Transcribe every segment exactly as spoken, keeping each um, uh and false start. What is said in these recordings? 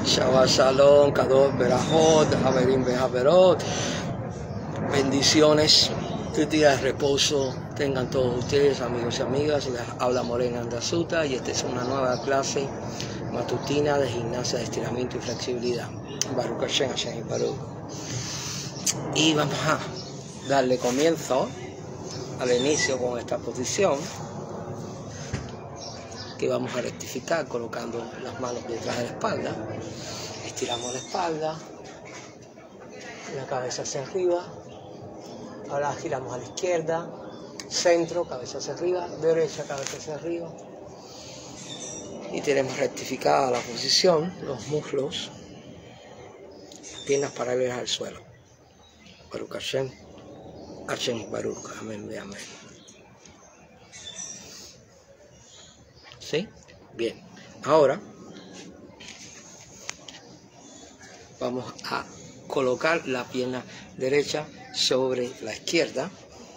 Shabbat Shalom, Kadosh Berajot, Haverim Behaverot. Bendiciones, un día de reposo tengan todos ustedes, amigos y amigas. Les habla Morena Andasuta y esta es una nueva clase matutina de gimnasia de estiramiento y flexibilidad. Baruch Hashem, Hashem y Baruch. Y vamos a darle comienzo al inicio con esta posición que vamos a rectificar colocando las manos detrás de la espalda. Estiramos la espalda, la cabeza hacia arriba. Ahora giramos a la izquierda, centro, cabeza hacia arriba, derecha, cabeza hacia arriba. Y tenemos rectificada la posición, los muslos, piernas paralelas al suelo. Baruch Hashem, Hashem Baruch, amén, amén. ¿Sí? Bien. Ahora vamos a colocar la pierna derecha sobre la izquierda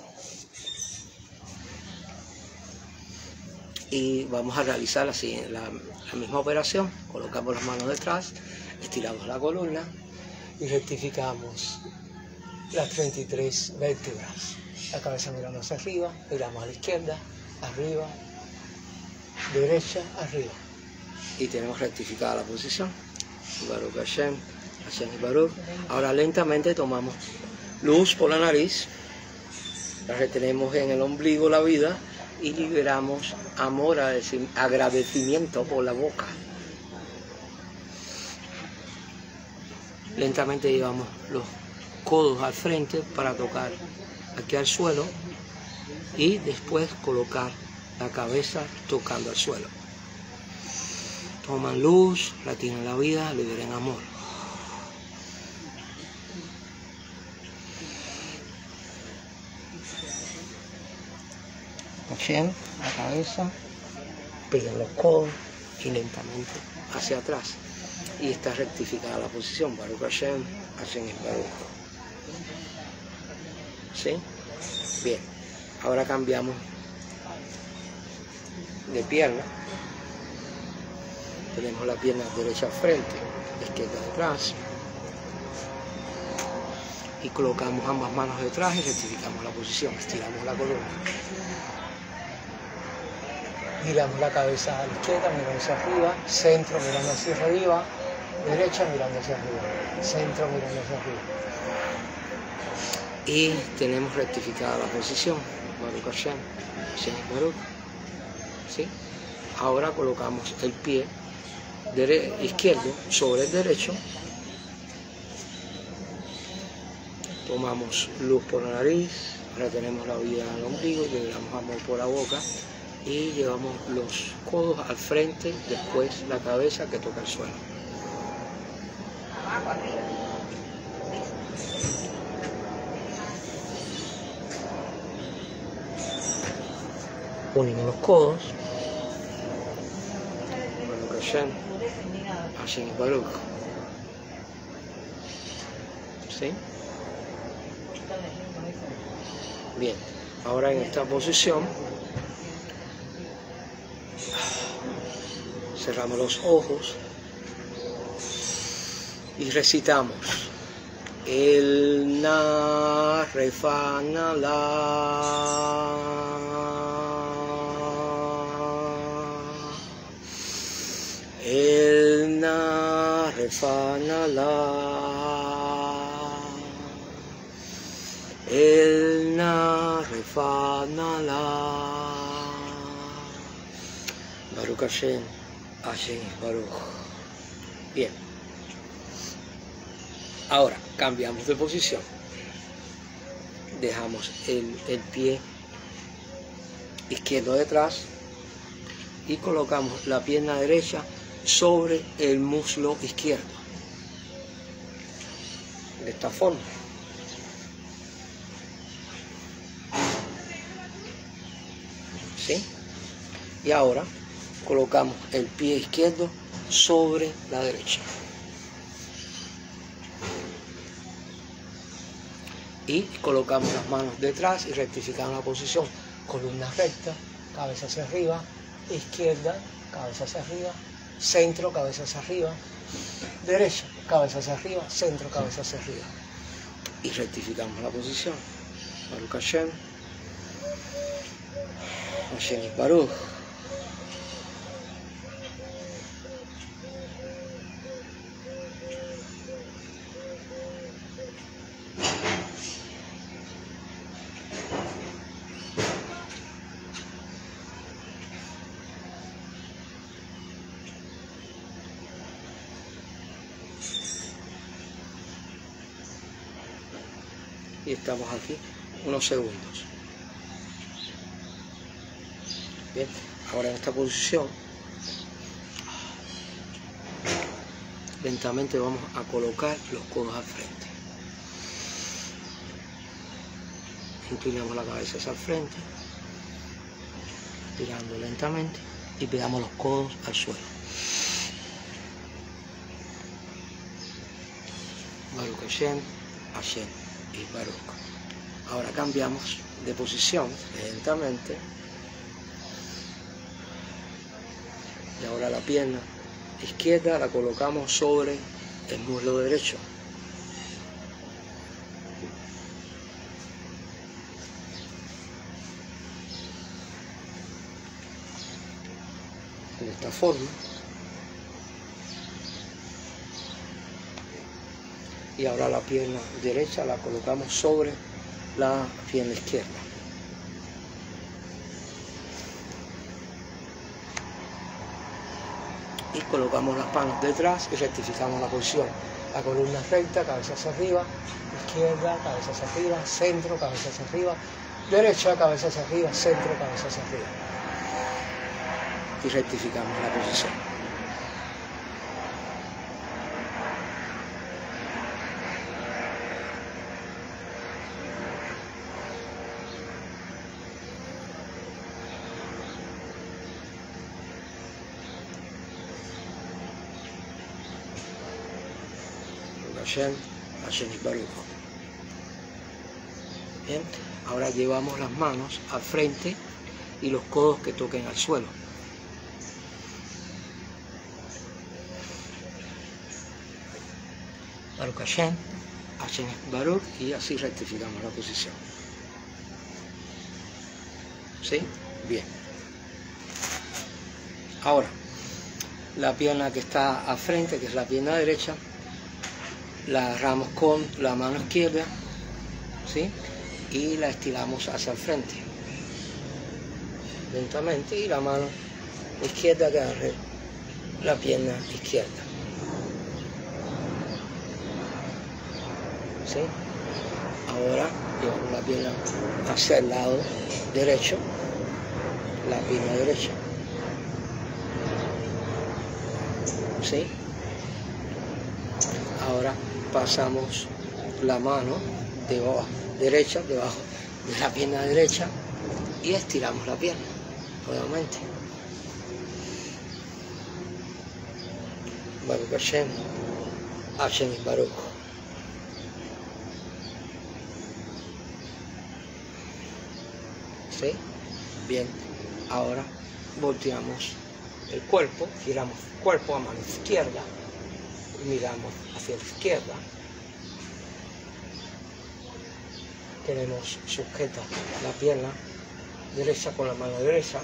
y vamos a realizar la, la, la misma operación. Colocamos las manos detrás, estiramos la columna y rectificamos las treinta y tres vértebras. La cabeza mirando hacia arriba, miramos a la izquierda, arriba, derecha, arriba. Y tenemos rectificada la posición. Baruch Hashem, Hashem y Baruch. Ahora lentamente tomamos luz por la nariz, la retenemos en el ombligo la vida y liberamos amor, agradecimiento por la boca. Lentamente llevamos los codos al frente para tocar aquí al suelo y después colocar la cabeza tocando al suelo. Toman luz, retienen la vida, liberen amor. Bien, la cabeza, peguen los codos y lentamente hacia atrás. Y está rectificada la posición. Baruch Hashem, Hashem es Baruch. ¿Sí? Bien, ahora cambiamos de pierna. Tenemos la pierna derecha al frente, la izquierda detrás. Y colocamos ambas manos detrás y rectificamos la posición. Estiramos la columna. Giramos la cabeza a la izquierda, mirando hacia arriba, centro mirando hacia arriba, derecha mirando hacia arriba, centro mirando hacia arriba. Y tenemos rectificada la posición. Baruch Hashem, Hashem Baruch. ¿Sí? Ahora colocamos el pie izquierdo sobre el derecho. Tomamos luz por la nariz, retenemos la vida en el ombligo y liberamos amor por la boca. Y llevamos los codos al frente, después la cabeza que toca el suelo. Unimos los codos. Baruch Hashem, Hashem Baruch. ¿Sí? Bien, ahora en esta posición cerramos los ojos y recitamos el na refa na la el na refa na la el na refa na la. Baruch Hashem, Hashem Baruch. Bien. Ahora cambiamos de posición. Dejamos el, el pie izquierdo detrás y colocamos la pierna derecha sobre el muslo izquierdo. De esta forma. ¿Sí? Y ahora colocamos el pie izquierdo sobre la derecha. Y colocamos las manos detrás y rectificamos la posición. Columna recta, cabeza hacia arriba, izquierda, cabeza hacia arriba, centro, cabeza hacia arriba, derecha, cabeza hacia arriba, centro, cabeza hacia arriba. Y rectificamos la posición. Baruch Hashem, Hashem y Baruch. Y estamos aquí unos segundos. Bien, ahora en esta posición lentamente vamos a colocar los codos al frente. Inclinamos la cabeza hacia el frente, tirando lentamente y pegamos los codos al suelo. Baruch Hashem, Hashem y Baruch. Ahora cambiamos de posición lentamente y ahora la pierna izquierda la colocamos sobre el muslo derecho. De esta forma. Y ahora la pierna derecha la colocamos sobre la pierna izquierda. Y colocamos las manos detrás y rectificamos la posición. La columna recta, cabeza hacia arriba, izquierda, cabeza hacia arriba, centro, cabeza hacia arriba, derecha, cabeza hacia arriba, centro, cabeza hacia arriba. Y rectificamos la posición. Hashem, Hashem y Baruch. Bien, ahora llevamos las manos al frente y los codos que toquen al suelo. Baruch Hashem, Hashem y Baruch, y así rectificamos la posición. ¿Sí? Bien. Ahora, la pierna que está al frente, que es la pierna derecha, la agarramos con la mano izquierda, ¿sí? Y la estiramos hacia el frente, lentamente, y la mano izquierda que agarre la pierna izquierda, ¿sí? Ahora llevamos la pierna hacia el lado derecho, la pierna derecha, ¿sí? Ahora pasamos la mano debajo, derecha, debajo de la pierna derecha y estiramos la pierna nuevamente. Baruch Hashem, Hashem y Baruch. ¿Sí? Bien, ahora volteamos el cuerpo, giramos el cuerpo a mano izquierda. Miramos hacia la izquierda, tenemos sujeta la pierna derecha con la mano derecha,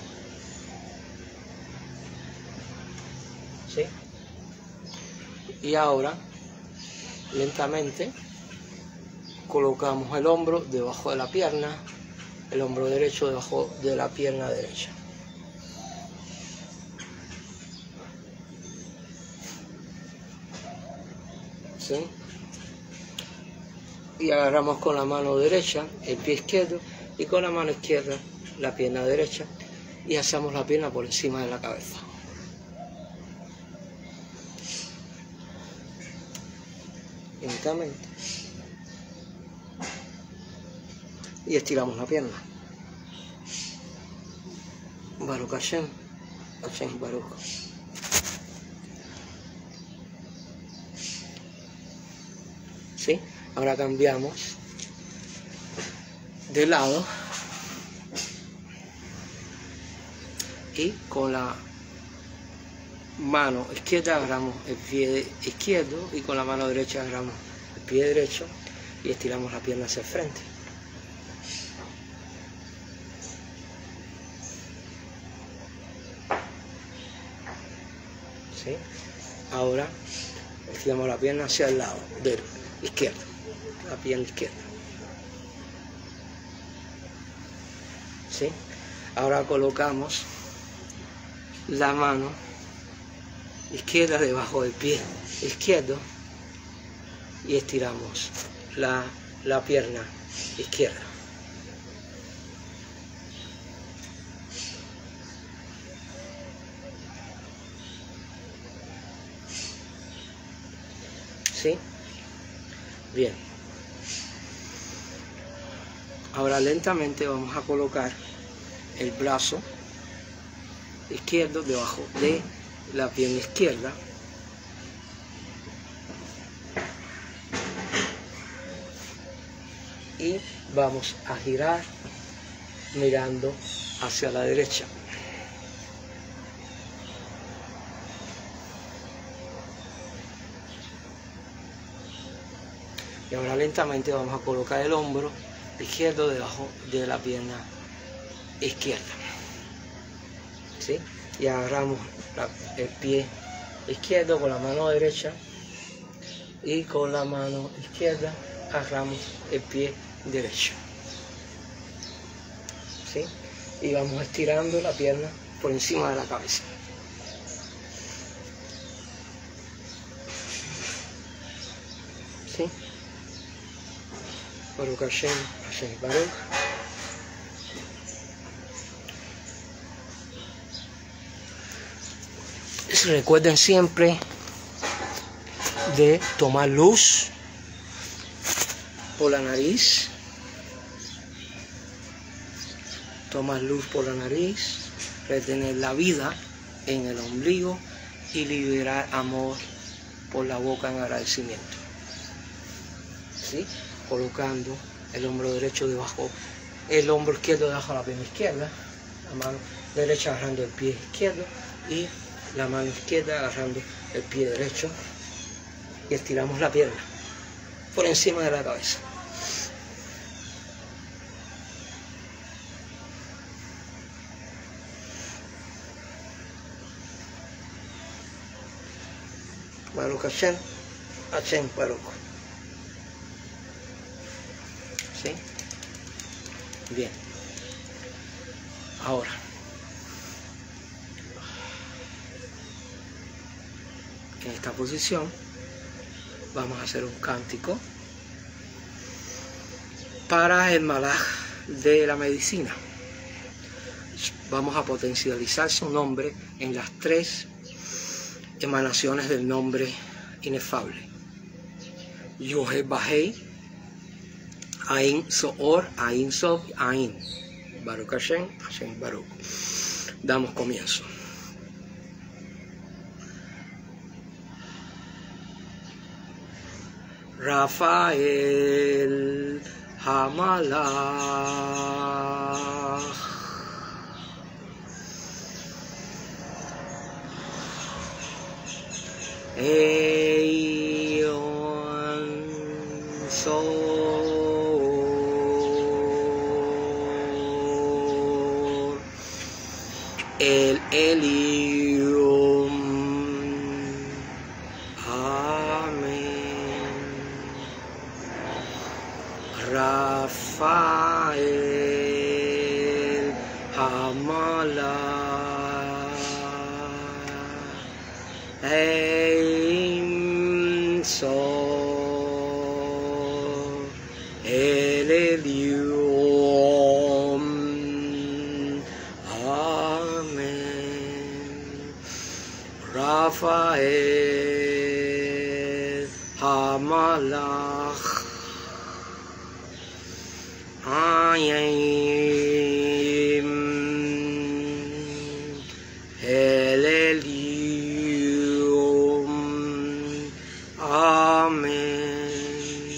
¿sí? Y ahora lentamente colocamos el hombro debajo de la pierna, el hombro derecho debajo de la pierna derecha. ¿Sí? Y agarramos con la mano derecha el pie izquierdo y con la mano izquierda la pierna derecha y hacemos la pierna por encima de la cabeza. Lentamente. Y estiramos la pierna. Baruch Hashem, Hashem Baruch. ¿Sí? Ahora cambiamos de lado y con la mano izquierda agarramos el pie izquierdo y con la mano derecha agarramos el pie derecho y estiramos la pierna hacia el frente. ¿Sí? Ahora estiramos la pierna hacia el lado del izquierdo, la pierna izquierda. ¿Sí? Ahora colocamos la mano izquierda debajo del pie izquierdo y estiramos la, la pierna izquierda. ¿Sí? Bien. Ahora lentamente vamos a colocar el brazo izquierdo debajo de la pierna izquierda y vamos a girar mirando hacia la derecha. Y ahora lentamente vamos a colocar el hombro izquierdo debajo de la pierna izquierda. ¿Sí? Y agarramos la, el pie izquierdo con la mano derecha y con la mano izquierda agarramos el pie derecho. ¿Sí? Y vamos estirando la pierna por encima de la cabeza. ¿Sí? Baruch Hashem, Hashem Baruch. Recuerden siempre de tomar luz por la nariz, tomar luz por la nariz, retener la vida en el ombligo y liberar amor por la boca en agradecimiento. ¿Sí? Colocando el hombro derecho debajo, el hombro izquierdo debajo de la pierna izquierda, la mano derecha agarrando el pie izquierdo y la mano izquierda agarrando el pie derecho y estiramos la pierna por encima de la cabeza. Baruch Hashem, Hashem Baruch. ¿Sí? Bien. Ahora, en esta posición vamos a hacer un cántico para el malaj de la medicina. Vamos a potencializar su nombre en las tres emanaciones del nombre inefable. Yohe Bahei, Ain Soor, Ain Sof, Ain. Baruch Hashem, Hashem Baruch. Damos comienzo. Rafael Hamalach, Eion Sor, El Elium. Rafael Hamalach, Ein Sof, El Elium. Amén. Rafael Hamalach, Ayim, El Elium. Amén.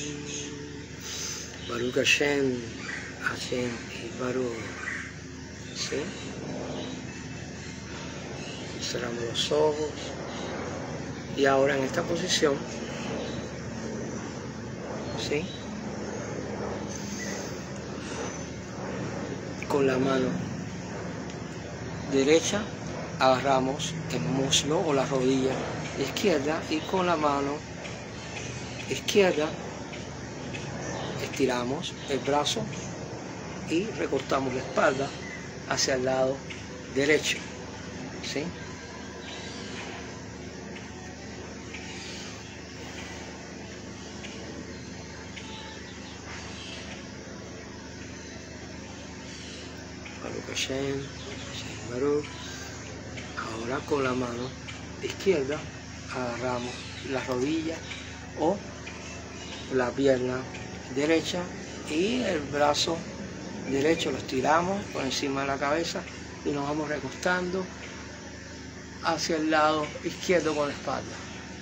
Baruch Hashem, Hashem y Baruch. ¿Sí? cerramos los ojos. Y ahora en esta posición, ¿sí? Con la mano derecha agarramos el muslo o la rodilla izquierda y con la mano izquierda estiramos el brazo y recortamos la espalda hacia el lado derecho, ¿sí? Baruch Hashem, Hashem Baruch. Ahora con la mano izquierda agarramos la rodilla o la pierna derecha y el brazo derecho lo estiramos por encima de la cabeza y nos vamos recostando hacia el lado izquierdo con la espalda.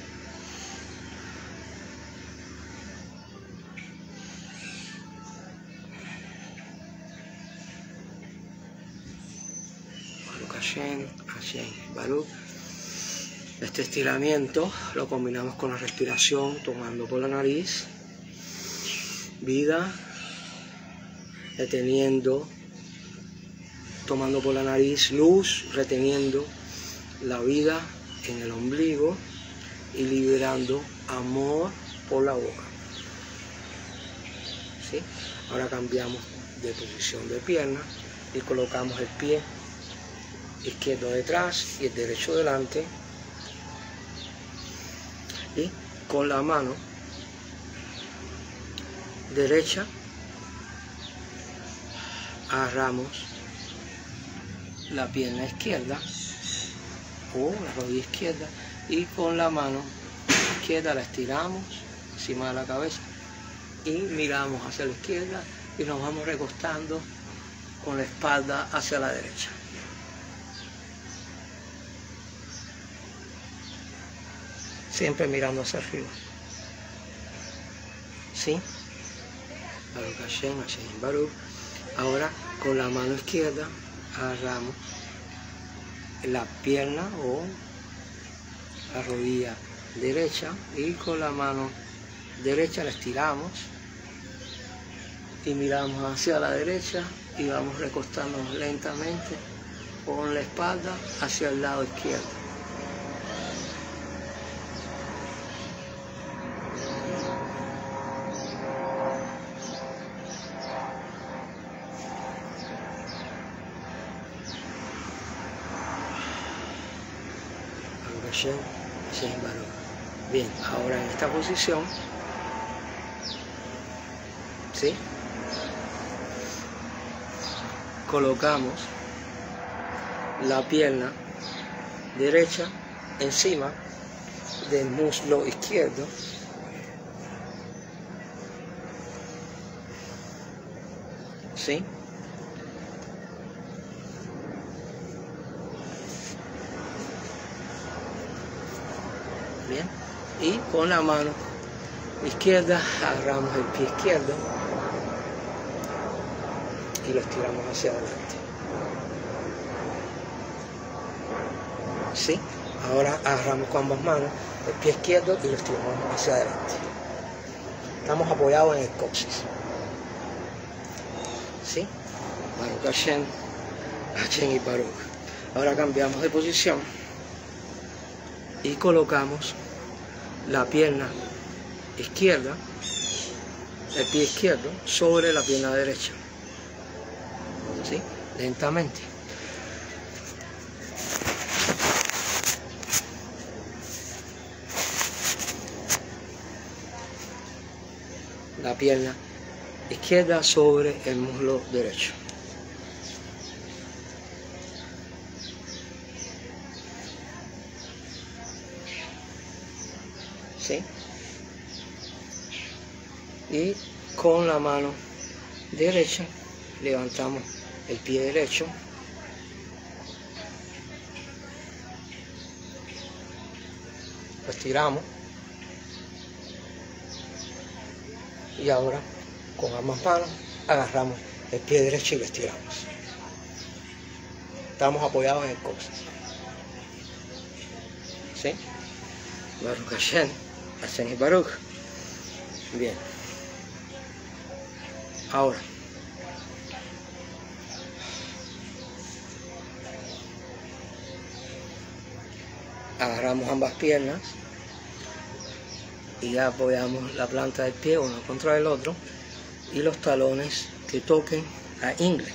Baruch Hashem, Hashem Baruch. Este estiramiento lo combinamos con la respiración, tomando por la nariz, vida, reteniendo, tomando por la nariz luz, reteniendo la vida en el ombligo y liberando amor por la boca. ¿Sí? Ahora cambiamos de posición de pierna y colocamos el pie izquierdo detrás y el derecho delante. Y con la mano derecha agarramos la pierna izquierda o la rodilla izquierda y con la mano izquierda la estiramos encima de la cabeza y miramos hacia la izquierda y nos vamos recostando con la espalda hacia la derecha. Siempre mirando hacia arriba. ¿Sí? Baruch Hashem, Hashem Baruch. Ahora con la mano izquierda agarramos la pierna o la rodilla derecha y con la mano derecha la estiramos y miramos hacia la derecha y vamos recostándonos lentamente con la espalda hacia el lado izquierdo. Bien, ahora en esta posición, ¿sí? Colocamos la pierna derecha encima del muslo izquierdo. ¿Sí? Bien, y con la mano izquierda agarramos el pie izquierdo y lo estiramos hacia adelante. ¿Sí? Ahora agarramos con ambas manos el pie izquierdo y lo estiramos hacia adelante. Estamos apoyados en el coxis. ¿Sí? Baruch Hashem, Hashem y Baruch. Ahora cambiamos de posición y colocamos la pierna izquierda, el pie izquierdo, sobre la pierna derecha. ¿Sí? Lentamente. La pierna izquierda sobre el muslo derecho. ¿Sí? Y con la mano derecha levantamos el pie derecho lo estiramos y ahora con ambas manos agarramos el pie derecho y lo estiramos. Estamos apoyados en el coxis. ¿Sí? Baruch Hashem, Hashem y Baruch. Bien. Ahora, agarramos ambas piernas y apoyamos la planta del pie uno contra el otro y los talones que toquen a ingle.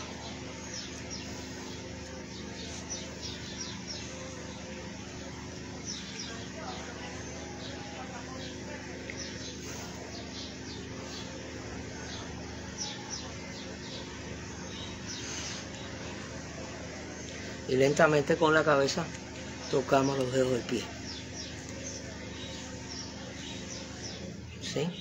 Y lentamente con la cabeza tocamos los dedos del pie. ¿Sí?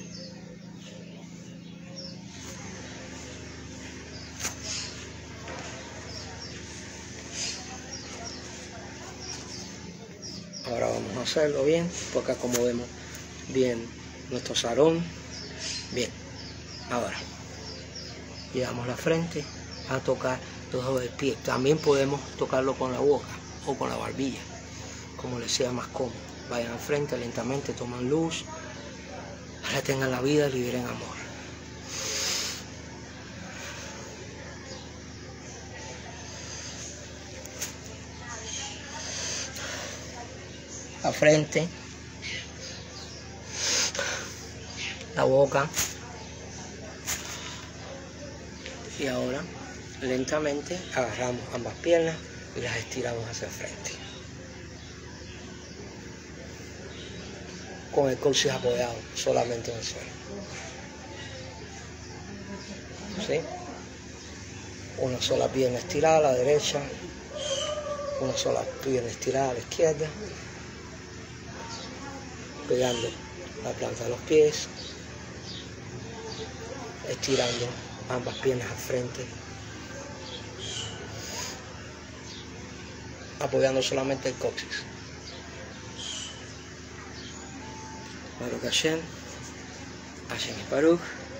Ahora vamos a hacerlo bien, porque acomodemos bien nuestro sarón. Bien. Ahora, llevamos la frente a tocar los dedos del pie. También podemos tocarlo con la boca o con la barbilla, como les sea más cómodo. Vayan al frente lentamente, toman luz, retengan la vida, liberen amor. La frente, la boca, y ahora lentamente agarramos ambas piernas y las estiramos hacia el frente, con el coxis apoyado solamente en el suelo. ¿Sí? Una sola pierna estirada a la derecha, una sola pierna estirada a la izquierda, pegando la planta de los pies, estirando ambas piernas al frente, apoyando solamente el coxis. Baruch Hashem, Hashem y Baruch.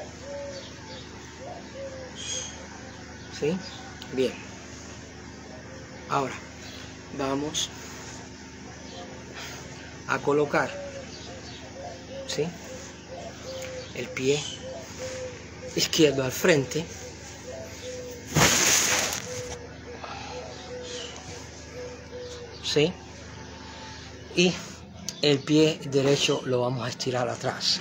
¿Sí? Bien. Ahora vamos a colocar, ¿sí?, el pie izquierdo al frente, ¿sí?, y el pie derecho lo vamos a estirar atrás.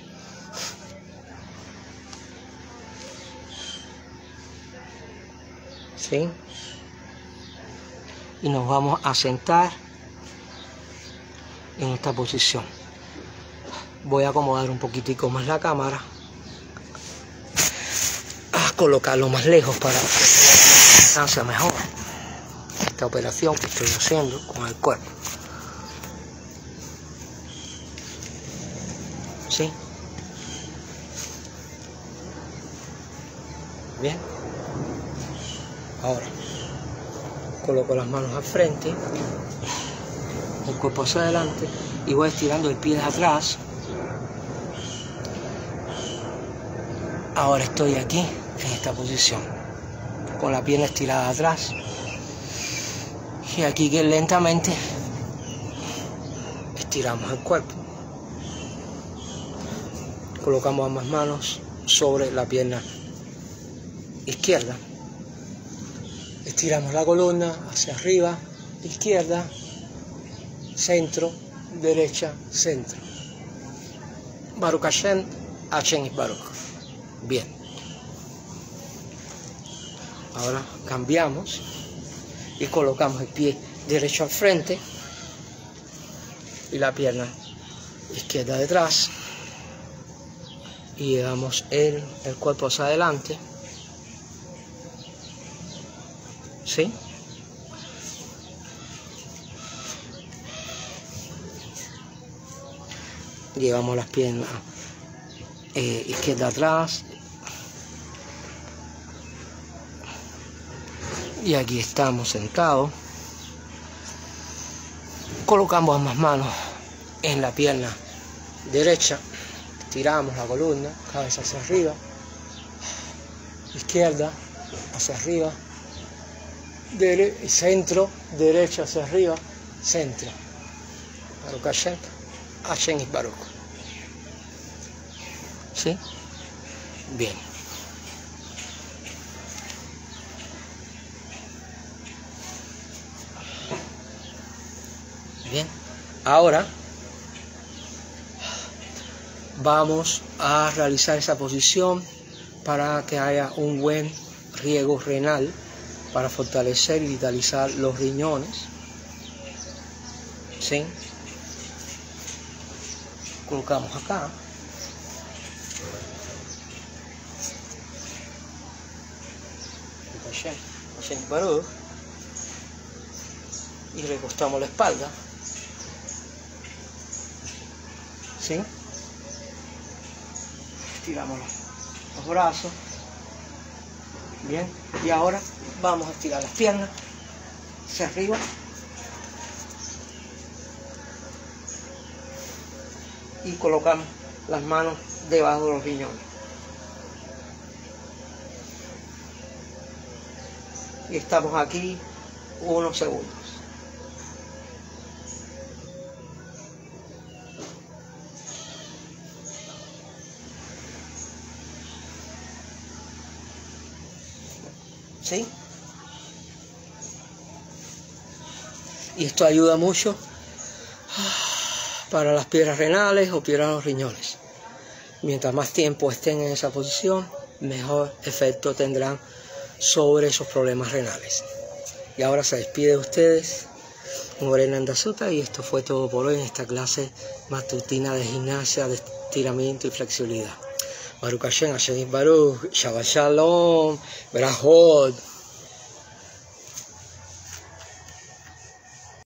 ¿Sí? Y nos vamos a sentar en esta posición. Voy a acomodar un poquitico más la cámara, a colocarlo más lejos para que la distancia mejor. Esta operación que estoy haciendo con el cuerpo. ¿Sí? Bien. Ahora coloco las manos al frente, el cuerpo hacia adelante y voy estirando el pie de atrás. Ahora estoy aquí en esta posición, con la pierna estirada atrás, y aquí que lentamente estiramos el cuerpo. Colocamos ambas manos sobre la pierna izquierda. Estiramos la columna hacia arriba, izquierda, centro, derecha, centro. Baruch Hashem, Hashem es Baruch. Bien. Ahora cambiamos y colocamos el pie derecho al frente y la pierna izquierda detrás. Y llevamos el, el cuerpo hacia adelante. ¿Sí? Llevamos las piernas eh, izquierda atrás. Y aquí estamos sentados. Colocamos ambas manos en la pierna derecha. Estiramos la columna, cabeza hacia arriba. Izquierda hacia arriba. Dere- centro, derecha hacia arriba, centro. Baruch Hashem, Hashem es Baruch. ¿Sí? Bien. Bien. Ahora vamos a realizar esa posición para que haya un buen riego renal para fortalecer y vitalizar los riñones. ¿Sí? Colocamos acá. Y recostamos la espalda. ¿Sí? Estiramos los brazos. Bien. Y ahora vamos a estirar las piernas hacia arriba. Y colocamos las manos debajo de los riñones. Y estamos aquí unos segundos. ¿Sí? Y esto ayuda mucho para las piedras renales o piedras de los riñones. Mientras más tiempo estén en esa posición, mejor efecto tendrán sobre esos problemas renales. Y ahora se despide de ustedes Morena Andazuta, y esto fue todo por hoy en esta clase matutina de gimnasia, de estiramiento y flexibilidad. Baruch Hashem, Hashem Baruch, Shabbat Shalom, Berajot.